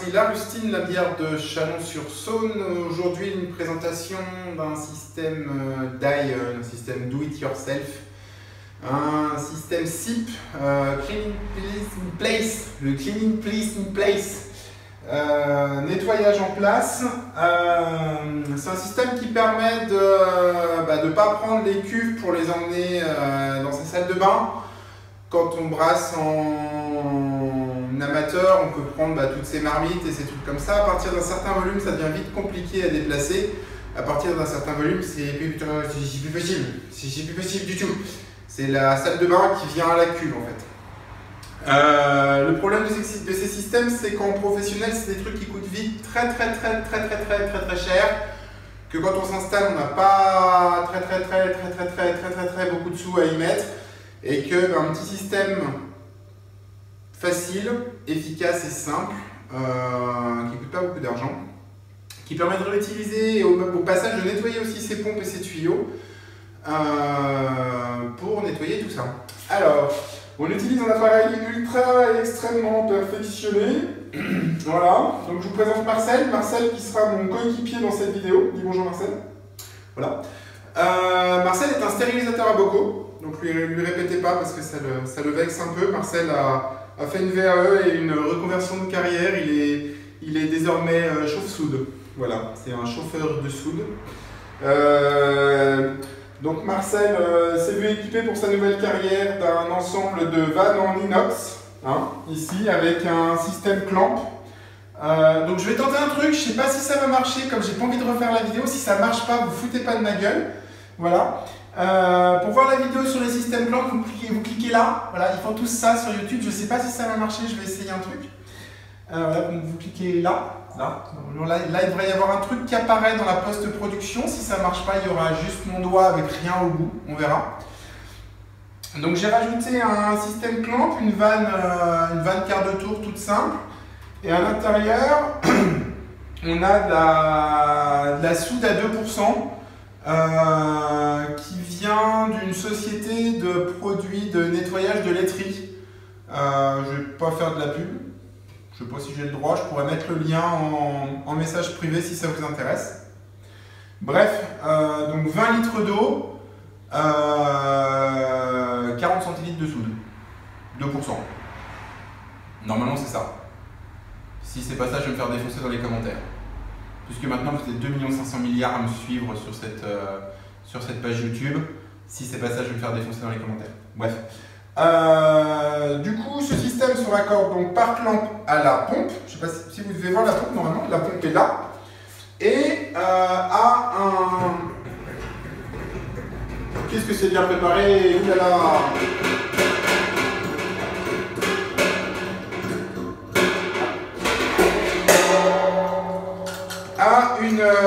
brasserie La Rustine, la bière de Chalon-sur-Saône. Aujourd'hui, une présentation d'un système DIY, un système Do It Yourself, un système SIP, Cleaning Place in Place, le Cleaning Place in Place, nettoyage en place. C'est un système qui permet de ne pas prendre les cuves pour les emmener dans sa salle de bain. Quand on brasse en amateur, on peut prendre toutes ces marmites et ces trucs comme ça. À partir d'un certain volume, ça devient vite compliqué à déplacer. À partir d'un certain volume, c'est plus possible. C'est plus possible du tout. C'est la salle de bain qui vient à la cuve en fait. Le problème de ces systèmes, c'est qu'en professionnel, c'est des trucs qui coûtent vite très cher. Que quand on s'installe, on n'a pas très beaucoup de sous à y mettre. Et que un petit système facile, efficace et simple, qui ne coûte pas beaucoup d'argent, qui permet de réutiliser et au passage de nettoyer aussi ses pompes et ses tuyaux pour nettoyer tout ça. Alors, on utilise un appareil ultra extrêmement perfectionné. Voilà, donc je vous présente Marcel. Marcel qui sera mon coéquipier dans cette vidéo. Dis bonjour Marcel. Voilà. Marcel est un stérilisateur à bocaux. Donc lui répétez pas parce que ça le vexe un peu. Marcel a fait une VAE et une reconversion de carrière. Il est désormais chauffe-soude. Voilà, c'est un chauffeur de soude. Donc Marcel s'est vu équipé pour sa nouvelle carrière d'un ensemble de vannes en inox, ici avec un système clamp. Donc je vais tenter un truc, je sais pas si ça va marcher, comme j'ai pas envie de refaire la vidéo. Si ça marche pas, vous foutez pas de ma gueule. Voilà. Pour voir la vidéo sur les systèmes clamp, vous cliquez là. Voilà, ils font tous ça sur YouTube. Je sais pas si ça va marcher, je vais essayer un truc. Voilà, donc vous cliquez là. Là, il devrait y avoir un truc qui apparaît dans la post-production. Si ça marche pas, il y aura juste mon doigt avec rien au bout. On verra. Donc j'ai rajouté un système clamp, une vanne quart de tour toute simple. Et à l'intérieur, on a de la soude à 2%. Qui vient d'une société de produits de nettoyage de laiterie. Je ne vais pas faire de la pub. Je ne sais pas si j'ai le droit, je pourrais mettre le lien en message privé si ça vous intéresse. Bref, donc 20 litres d'eau, 40 centilitres de soude, 2%. Normalement c'est ça. Si c'est pas ça, je vais me faire défoncer dans les commentaires. Puisque maintenant vous êtes 2 500 000 000 à me suivre sur cette page YouTube. Si c'est pas ça, je vais me faire défoncer dans les commentaires. Bref. Du coup, ce système se raccorde donc par clamp à la pompe. Je ne sais pas si vous devez voir la pompe, normalement, la pompe est là. Et à un... Qu'est-ce que c'est bien préparé? Ouh là là. À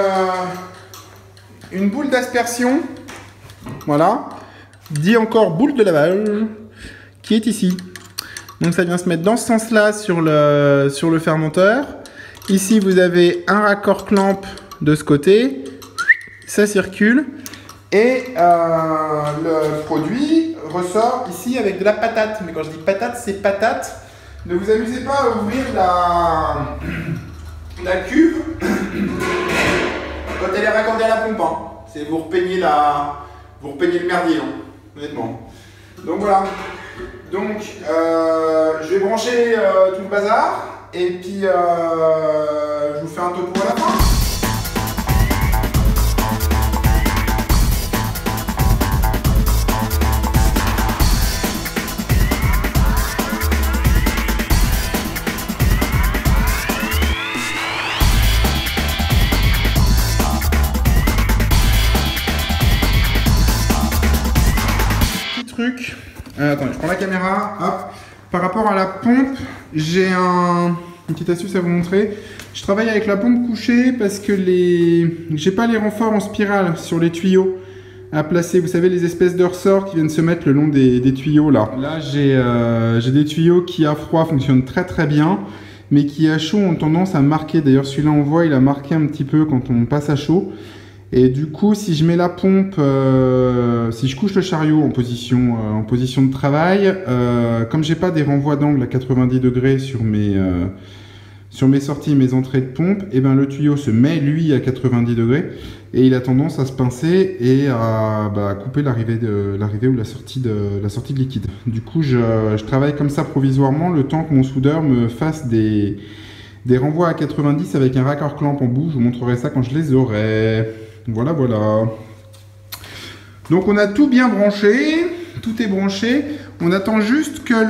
une boule d'aspersion, voilà, dit encore boule de lavage, qui est ici. Donc ça vient se mettre dans ce sens-là sur le fermenteur. Ici vous avez un raccord clamp de ce côté, ça circule, et le produit ressort ici avec de la patate. Mais quand je dis patate, c'est patate. Ne vous amusez pas à ouvrir la cuve quand elle est raccordée à la pompe, c'est vous repeignez le merdier, honnêtement. Donc voilà. Donc je vais brancher tout le bazar et puis je vous fais un topo à la fin. Attendez, je prends la caméra. Hop. Par rapport à la pompe, j'ai une petite astuce à vous montrer. Je travaille avec la pompe couchée parce que j'ai pas les renforts en spirale sur les tuyaux à placer. Vous savez, les espèces de ressorts qui viennent se mettre le long des tuyaux là. Là, j'ai des tuyaux qui à froid fonctionnent très bien, mais qui à chaud ont tendance à marquer. D'ailleurs, celui-là, on voit, il a marqué un petit peu quand on passe à chaud. Et du coup, si je mets la pompe, si je couche le chariot en position de travail, comme j'ai pas des renvois d'angle à 90 degrés sur mes sur mes sorties et mes entrées de pompe, et ben le tuyau se met lui à 90 degrés et il a tendance à se pincer et à couper l'arrivée ou la sortie de liquide. Du coup, je travaille comme ça provisoirement le temps que mon soudeur me fasse des renvois à 90 avec un raccord clamp en bout. Je vous montrerai ça quand je les aurai. Voilà, voilà. Donc on a tout bien branché, tout est branché. On attend juste que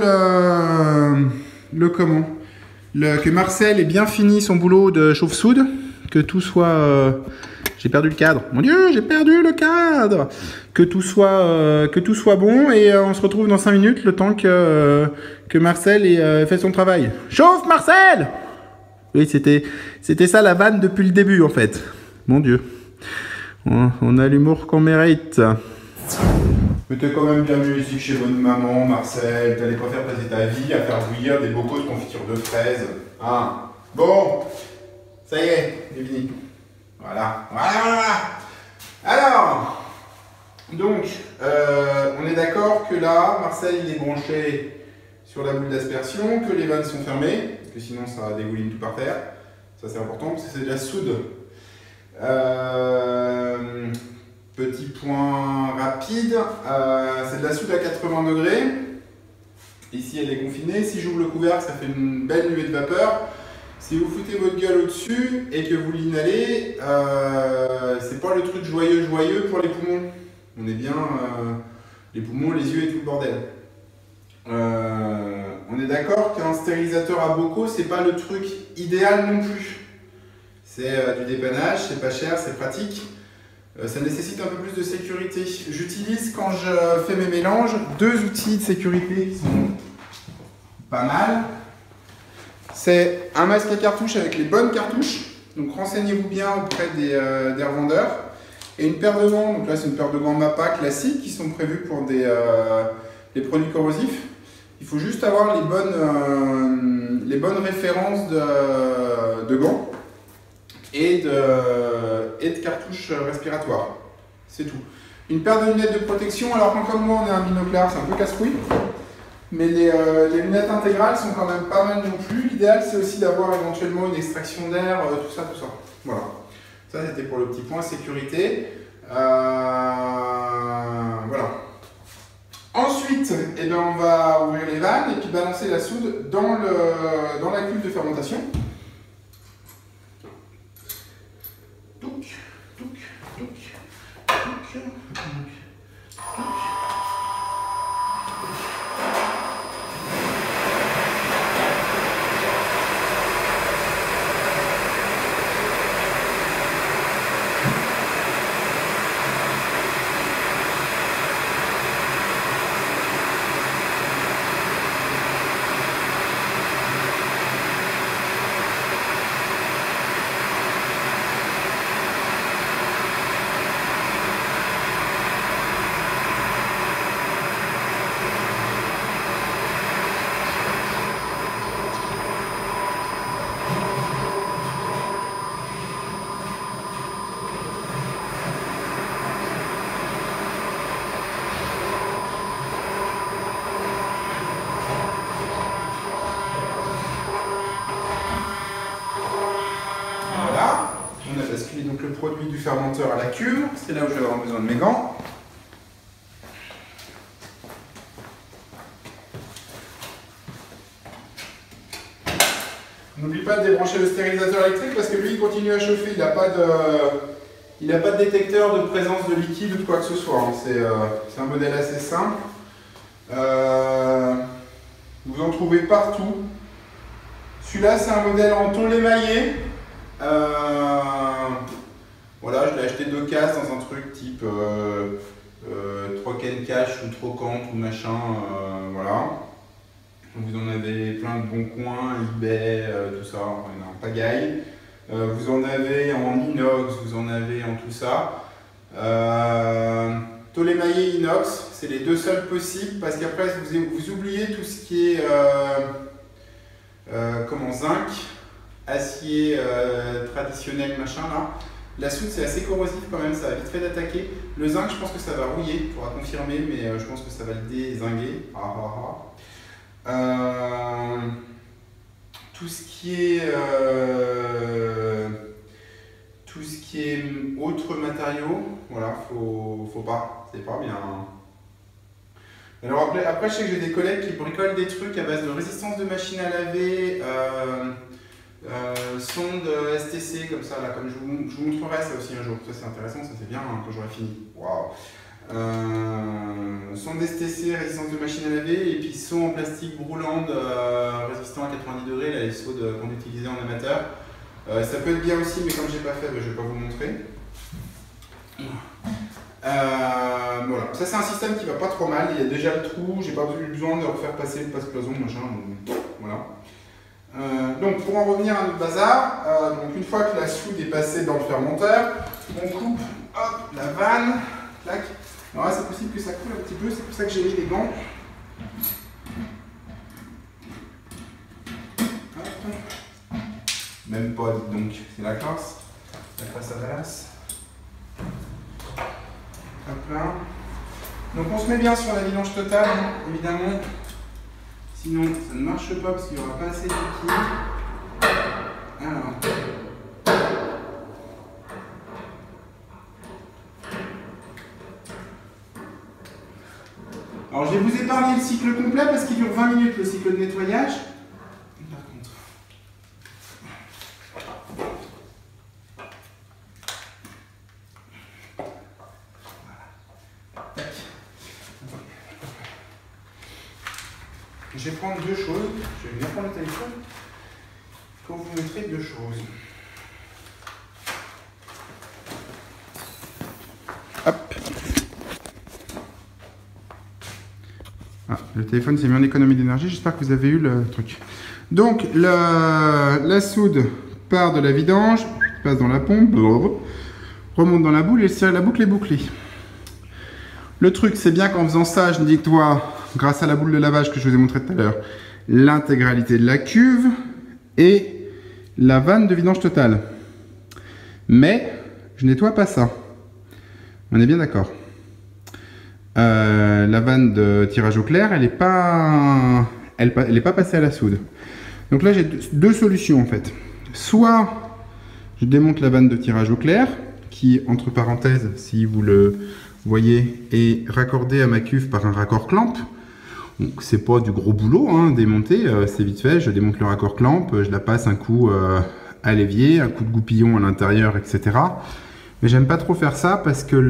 que Marcel ait bien fini son boulot de chauffe-soude, que tout soit... j'ai perdu le cadre. Mon Dieu, j'ai perdu le cadre. Que tout soit bon et on se retrouve dans 5 minutes, le temps que Marcel ait fait son travail. Chauffe, Marcel! Oui, c'était ça la vanne depuis le début, en fait. Mon Dieu. On a l'humour qu'on mérite. Mais t'es quand même bien mieux ici que chez votre maman, Marcel. T'allais pas faire passer ta vie à faire bouillir des bocaux de confiture de fraises. Hein? Bon, ça y est, j'ai fini. Voilà, voilà. Alors, donc, on est d'accord que là, Marcel, il est branché sur la boule d'aspersion, que les vannes sont fermées, parce que sinon ça dégouline tout par terre. Ça, c'est important, parce que c'est de la soude. Petit point rapide, c'est de la soude à 80 degrés. Ici, elle est confinée. Si j'ouvre le couvercle, ça fait une belle nuée de vapeur. Si vous foutez votre gueule au-dessus et que vous l'inhalez, c'est pas le truc joyeux pour les poumons. On est bien les poumons, les yeux et tout le bordel. On est d'accord qu'un stérilisateur à bocaux, c'est pas le truc idéal non plus. C'est du dépannage, c'est pas cher, c'est pratique. Ça nécessite un peu plus de sécurité. J'utilise, quand je fais mes mélanges, 2 outils de sécurité qui sont pas mal. C'est un masque à cartouches avec les bonnes cartouches. Donc renseignez-vous bien auprès des revendeurs. Et une paire de gants. Donc là, c'est une paire de gants MAPA classiques qui sont prévus pour les produits corrosifs. Il faut juste avoir les bonnes références de gants. Et de cartouches respiratoires. C'est tout. Une paire de lunettes de protection. Alors quand comme moi on est un binoclard, c'est un peu casse-couille. Mais les lunettes intégrales sont quand même pas mal non plus. L'idéal c'est aussi d'avoir éventuellement une extraction d'air, tout ça. Voilà. Ça c'était pour le petit point sécurité. Voilà. Ensuite, eh ben, on va ouvrir les vannes et puis balancer la soude dans la cuve de fermentation. Donc le produit du fermenteur à la cuve, c'est là où je vais avoir besoin de mes gants. N'oublie pas de débrancher le stérilisateur électrique parce que lui il continue à chauffer, il n'a pas de détecteur de présence de liquide ou de quoi que ce soit. Hein. C'est un modèle assez simple. Vous en trouvez partout. Celui-là c'est un modèle en tôle émaillé. Voilà, je l'ai acheté 2 cases dans un truc type Trocken Cash ou Trocante ou machin, voilà. Vous en avez plein de bons coins, eBay, tout ça, en pagaille. Vous en avez en inox, vous en avez en tout ça. Tôle émaillé inox, c'est les 2 seuls possibles parce qu'après vous oubliez tout ce qui est zinc, acier traditionnel, machin là. La soude c'est assez corrosif quand même, ça va vite fait d'attaquer. Le zinc je pense que ça va rouiller, il faudra confirmer, mais je pense que ça va le dézinguer. tout ce qui est autres matériaux, voilà, faut pas, c'est pas bien. Alors après, je sais que j'ai des collègues qui bricolent des trucs à base de résistance de machine à laver, sonde STC comme ça, là, comme je vous montrerai ça aussi un jour. Ça c'est intéressant, ça c'est bien hein, quand j'aurai fini. Waouh. Sonde STC, résistance de machine à laver, et puis seau en plastique Brouland résistant à 90 degrés, là, les seaux qu'on utilisait en amateur. Ça peut être bien aussi, mais comme j'ai pas fait, je vais pas vous montrer. Voilà, ça c'est un système qui va pas trop mal, il y a déjà le trou, j'ai pas eu besoin de refaire passer le passe-cloison, machin, voilà. Donc pour en revenir à notre bazar, donc une fois que la soude est passée dans le fermenteur, on coupe hop, la vanne, clac. Alors là c'est possible que ça coule un petit peu, c'est pour ça que j'ai mis les gants. Hop. Même pas, dites donc, c'est la classe à Dallas. Hop là. Donc on se met bien sur la vidange totale, hein, évidemment. Sinon ça ne marche pas parce qu'il n'y aura pas assez de liquide. Alors je vais vous épargner le cycle complet parce qu'il dure 20 minutes le cycle de nettoyage. Par contre. Je vais prendre deux choses. Je vais bien prendre le téléphone pour vous montrer deux choses. Hop. Ah, le téléphone s'est mis en économie d'énergie. J'espère que vous avez eu le truc. Donc, la soude part de la vidange, passe dans la pompe, remonte dans la boule et la boucle est bouclée. Le truc, c'est bien qu'en faisant ça, je nettoie, grâce à la boule de lavage que je vous ai montré tout à l'heure, l'intégralité de la cuve et la vanne de vidange totale. Mais je nettoie pas ça. On est bien d'accord. La vanne de tirage au clair, elle n'est pas passée à la soude. Donc là, j'ai deux solutions en fait. Soit je démonte la vanne de tirage au clair, qui, entre parenthèses, si vous le voyez, est raccordée à ma cuve par un raccord clamp. Donc c'est pas du gros boulot, hein, démonter, c'est vite fait. Je démonte le raccord clamp, je la passe un coup à l'évier, un coup de goupillon à l'intérieur, etc. Mais j'aime pas trop faire ça parce que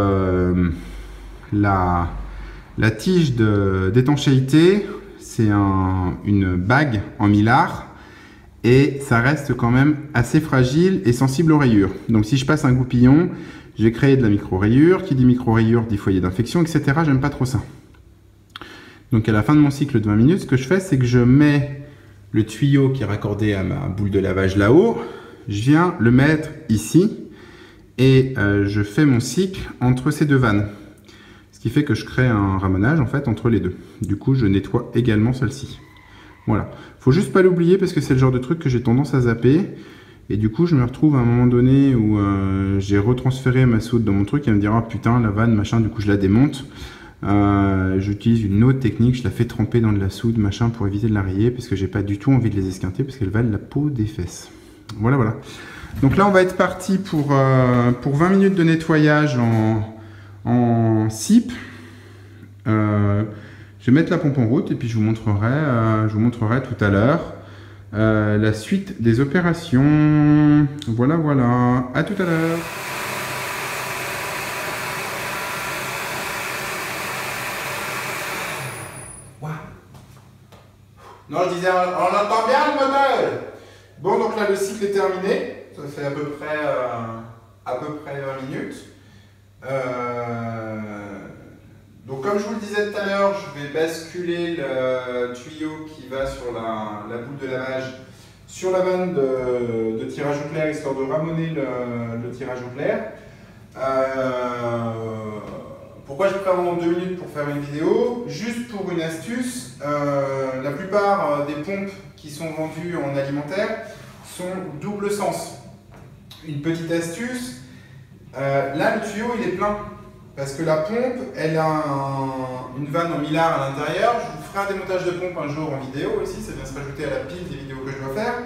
la tige d'étanchéité, c'est une bague en millard et ça reste quand même assez fragile et sensible aux rayures. Donc si je passe un goupillon, je vais créer de la micro-rayure. Qui dit micro-rayure dit foyer d'infection, etc. J'aime pas trop ça. Donc à la fin de mon cycle de 20 minutes, ce que je fais, c'est que je mets le tuyau qui est raccordé à ma boule de lavage là-haut. Je viens le mettre ici et je fais mon cycle entre ces deux vannes. Ce qui fait que je crée un ramonage en fait entre les deux. Du coup, je nettoie également celle-ci. Voilà. Faut juste pas l'oublier parce que c'est le genre de truc que j'ai tendance à zapper. Et du coup, je me retrouve à un moment donné où j'ai retransféré ma soude dans mon truc et elle me dira, oh, putain, la vanne, machin, du coup, je la démonte. J'utilise une autre technique, je la fais tremper dans de la soude, machin, pour éviter de la rayer parce que j'ai pas du tout envie de les esquinter parce qu'elles valent la peau des fesses. Voilà, voilà. Donc là, on va être parti pour 20 minutes de nettoyage en SIP. Je vais mettre la pompe en route et puis je vous montrerai tout à l'heure la suite des opérations. Voilà, voilà. À tout à l'heure. Non, je disais, on entend bien le moteur. Bon, donc là, le cycle est terminé. Ça fait à peu près 20 minutes. Donc, comme je vous le disais tout à l'heure, je vais basculer le tuyau qui va sur la boule de lavage sur la vanne de tirage au clair, histoire de ramoner le tirage au clair. Pourquoi je prends 2 minutes pour faire une vidéo? Juste pour une astuce, la plupart des pompes qui sont vendues en alimentaire sont double sens. Une petite astuce, là le tuyau il est plein. parce que la pompe, elle a une vanne en millard à l'intérieur. Je vous ferai un démontage de pompe un jour en vidéo aussi, ça vient se rajouter à la pile des vidéos que je dois faire.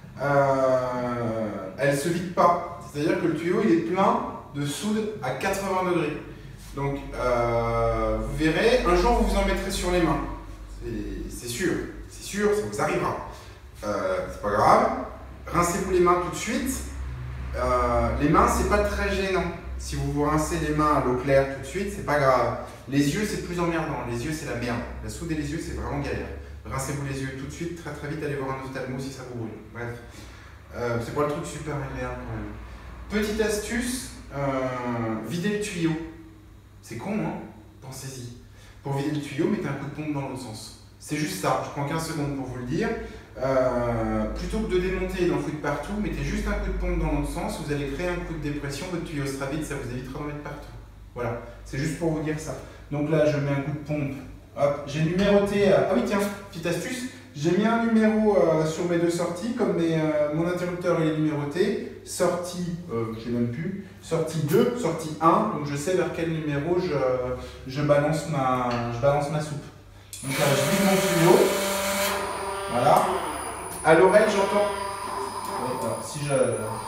Elle ne se vide pas, c'est-à-dire que le tuyau il est plein de soude à 80 degrés. Donc vous verrez, un jour vous vous en mettrez sur les mains, c'est sûr, ça vous arrivera. C'est pas grave, rincez-vous les mains tout de suite. Les mains c'est pas très gênant. Si vous vous rincez les mains à l'eau claire tout de suite, c'est pas grave. Les yeux, c'est plus emmerdant. Les yeux, c'est la merde. La soude et les yeux, c'est vraiment galère. Rincez-vous les yeux tout de suite, très très vite, allez voir un ophtalmo si ça vous brûle. Bref, c'est pas le truc super agréable quand même. Petite astuce, vider le tuyau. C'est con, hein? Pensez-y. Pour vider le tuyau, mettez un coup de pompe dans l'autre sens. C'est juste ça. Je prends 15 secondes pour vous le dire. Plutôt que de démonter et d'en foutre partout, mettez juste un coup de pompe dans l'autre sens, vous allez créer un coup de dépression, votre tuyau sera vide, ça vous évitera d'en mettre partout. Voilà, c'est juste pour vous dire ça. Donc là, je mets un coup de pompe. Hop, j'ai numéroté. Ah oui, tiens, petite astuce. J'ai mis un numéro sur mes deux sorties, comme mon interrupteur il est numéroté. Sortie, je sais même plus. Sortie 2, sortie 1. Donc je sais vers quel numéro je balance ma soupe. Donc là, je vide mon tuyau. Voilà. À l'oreille, j'entends. Si je.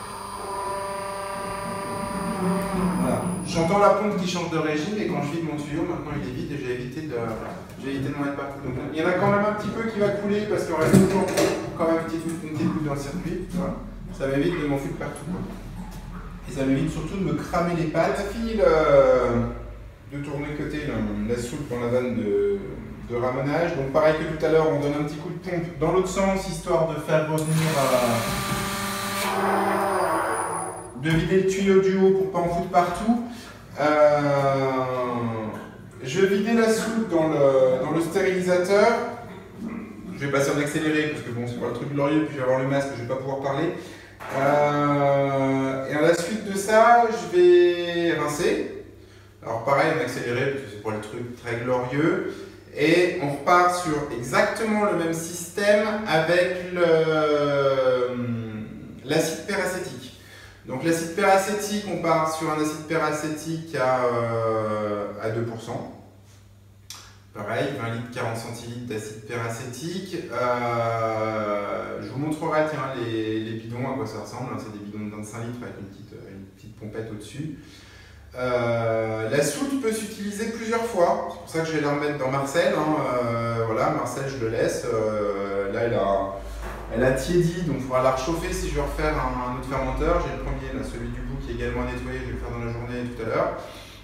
Voilà. J'entends la pompe qui change de régime et quand je vide mon tuyau, maintenant il est vide et j'ai évité de m'en mettre partout. Donc, il y en a quand même un petit peu qui va couler parce qu'il reste toujours quand même une petite goutte dans le circuit. Voilà. Ça m'évite de m'en foutre partout. Et ça m'évite surtout de me cramer les pattes. Ça finit de tourner côté la soupe dans la vanne de ramonage. Donc pareil que tout à l'heure, on donne un petit coup de pompe dans l'autre sens, histoire de faire revenir, de vider le tuyau du haut pour pas en foutre partout. Je vais vider la soupe dans le stérilisateur. Je vais passer en accéléré parce que bon, c'est pas le truc glorieux, puis je vais avoir le masque, je vais pas pouvoir parler. Et à la suite de ça, je vais rincer. Alors pareil en accéléré parce que c'est pas le truc très glorieux. Et on repart sur exactement le même système avec l'acide peracétique. Donc l'acide peracétique, on part sur un acide peracétique à 2%. Pareil, 20 litres, 40 centilitres d'acide peracétique. Je vous montrerai tiens, les bidons, à quoi ça ressemble. C'est des bidons de 25 litres avec une petite pompette au-dessus. La soude peut s'utiliser plusieurs fois, c'est pour ça que je vais la remettre dans Marcel. Voilà, Marcel, je le laisse. Là, elle a tiédi, donc il faudra la réchauffer si je veux refaire un autre fermenteur. J'ai le premier, là, celui du bout qui est également nettoyé, je vais le faire dans la journée tout à l'heure.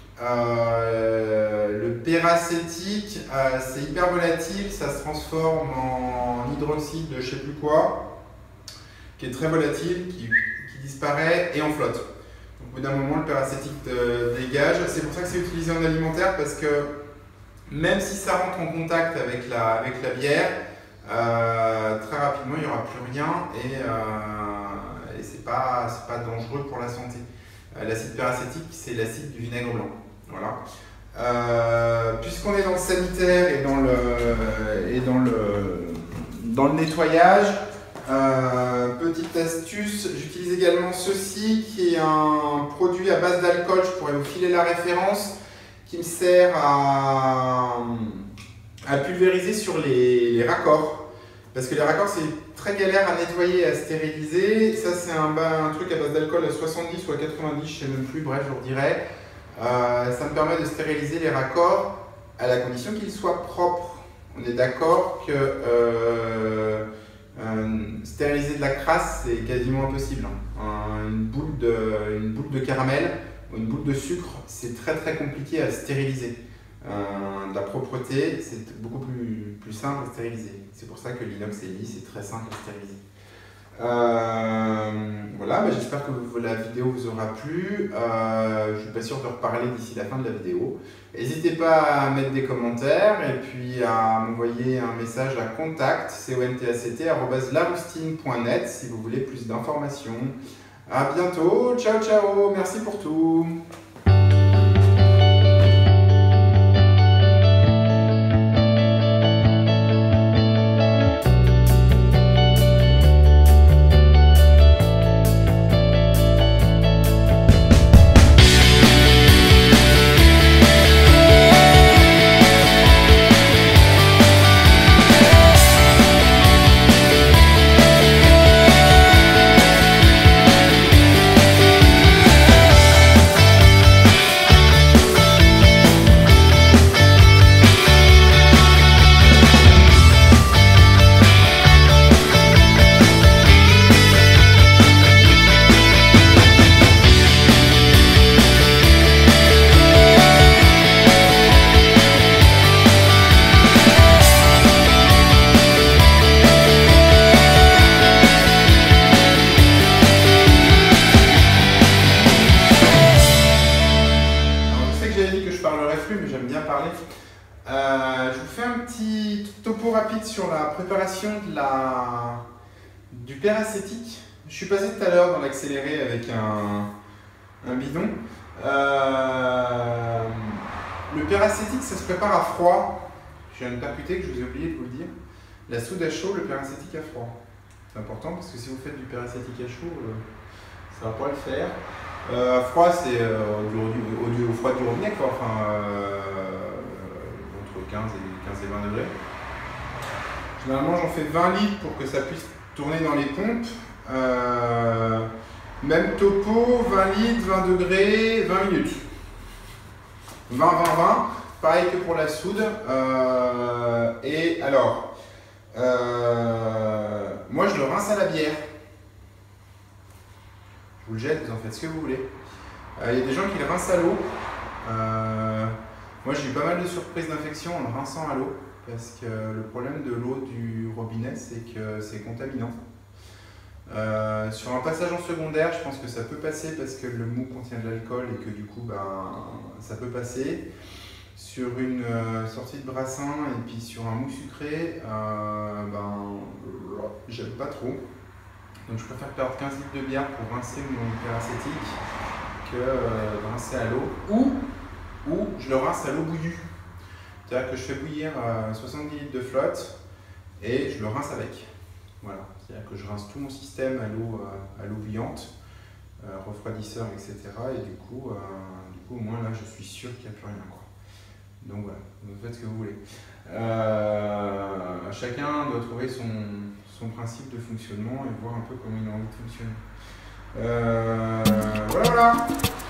Le peracétique, c'est hyper volatile, ça se transforme en hydroxyde de je sais plus quoi, qui est très volatile, qui disparaît et en flotte. Au bout d'un moment, le peracétique dégage. C'est pour ça que c'est utilisé en alimentaire, parce que même si ça rentre en contact avec la bière, très rapidement, il n'y aura plus rien et c'est pas dangereux pour la santé. L'acide peracétique, c'est l'acide du vinaigre blanc. Voilà. Puisqu'on est dans le sanitaire et dans le nettoyage, petite astuce, j'utilise également ceci qui est un produit à base d'alcool, je pourrais vous filer la référence, qui me sert à pulvériser sur les raccords. Parce que les raccords c'est très galère à nettoyer et à stériliser. Ça c'est un truc à base d'alcool à 70 ou à 90, je ne sais même plus, bref je vous redirai. Ça me permet de stériliser les raccords à la condition qu'ils soient propres. On est d'accord que stériliser de la crasse c'est quasiment impossible. Une boule de caramel ou une boule de sucre c'est très très compliqué à stériliser. De la propreté c'est beaucoup plus simple à stériliser. C'est pour ça que l'inox est lisse, c'est très simple à stériliser. Voilà, j'espère que la vidéo vous aura plu. Je ne suis pas sûr de reparler d'ici la fin de la vidéo. N'hésitez pas à mettre des commentaires et puis à m'envoyer un message à contact contact@laroustine.net si vous voulez plus d'informations. À bientôt, ciao ciao, merci pour tout. j'avais dit que je parlerais plus, mais j'aime bien parler. Je vous fais un petit topo rapide sur la préparation du peracétique. Je suis passé tout à l'heure dans l'accéléré avec un bidon. Le peracétique, ça se prépare à froid. Je viens de percuter, que je vous ai oublié de vous le dire. La soude à chaud, le peracétique à froid. C'est important parce que si vous faites du peracétique à chaud, ça va pas le faire. À froid, c'est au froid du robinet, quoi. Enfin, entre 15 et 20 degrés. Généralement, j'en fais 20 litres pour que ça puisse tourner dans les pompes. Même topo, 20 litres, 20 degrés, 20 minutes. 20, 20, 20. Pareil que pour la soude. Et alors, moi je le rince à la bière. Je vous le jette, vous en faites ce que vous voulez. Il y a des gens qui le rincent à l'eau. Moi j'ai eu pas mal de surprises d'infection en le rinçant à l'eau. Parce que le problème de l'eau du robinet, c'est que c'est contaminant. Sur un passage en secondaire, je pense que ça peut passer parce que le mou contient de l'alcool et que du coup, ça peut passer. Sur une sortie de brassin et puis sur un mou sucré, j'aime pas trop. Donc je préfère perdre 15 litres de bière pour rincer mon peracétique que de rincer à l'eau. Ou je le rince à l'eau bouillue. C'est-à-dire que je fais bouillir 70 litres de flotte et je le rince avec. Voilà. C'est-à-dire que je rince tout mon système à l'eau bouillante, refroidisseur, etc. Et du coup, au moins là, je suis sûr qu'il n'y a plus rien, quoi. Donc voilà, vous faites ce que vous voulez. Chacun doit trouver son principe de fonctionnement et voir un peu comment il a envie de fonctionner. Voilà.